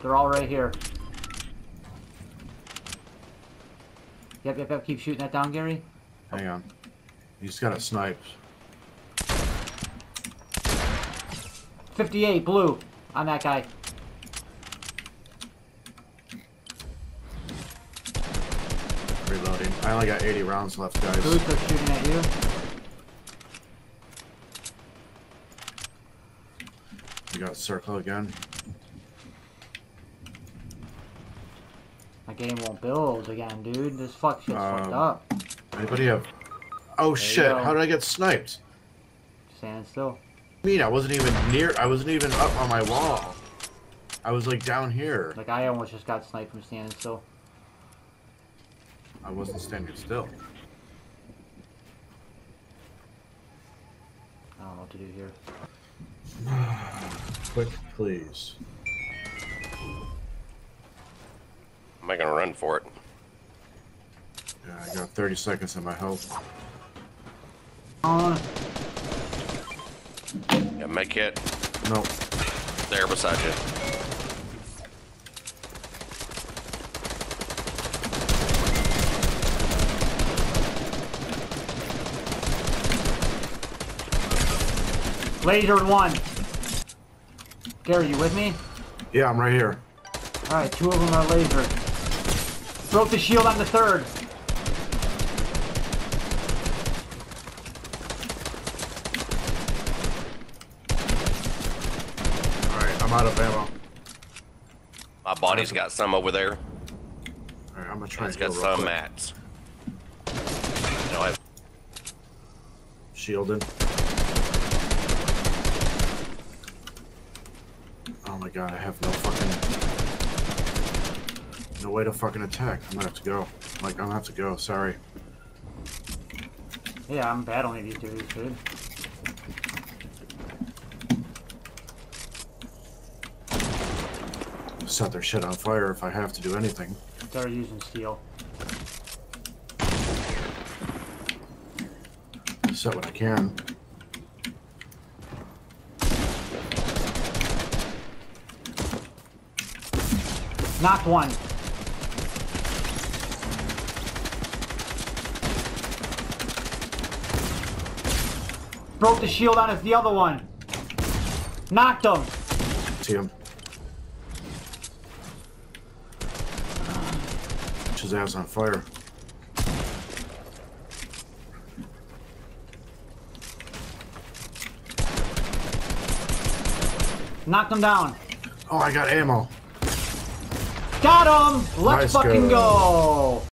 They're all right here. Yep. Keep shooting that down, Gary. Hang on. You just got a snipe. 58 blue on that guy. Reloading. I only got 80 rounds left, guys. Boots are shooting at you. We got circle again. My game won't build again, dude. This fuck shit's fucked up. Anybody have... Oh shit, how did I get sniped? Standing still. I mean, I wasn't even near... I wasn't even up on my wall. I was like down here. Like I almost just got sniped from standing still. I wasn't standing still. I don't know what to do here. Quick, please. Am I gonna run for it? Yeah, I got 30 seconds in my health. Got med kit. No. There beside you. Lasered one. Gary, you with me? Yeah, I'm right here. Alright, 2 of them are lasered. Broke the shield on the 3rd. Alright, I'm out of ammo. My body's got some over there. Alright, I'm gonna try It's and got go real some quick. mats. You know, Shielded. Oh my god, I have no fucking... No way to fucking attack. I'm gonna have to go. Like, I'm gonna have to go, sorry. Yeah, I'm battling these dudes, dude. Set their shit on fire if I have to do anything. They're using steel. Set what I can. Knocked one. Broke the shield on the other one. Knocked him. See him. His ass on fire. Knocked him down. Oh, I got ammo. Got him! Let's Nice fucking go!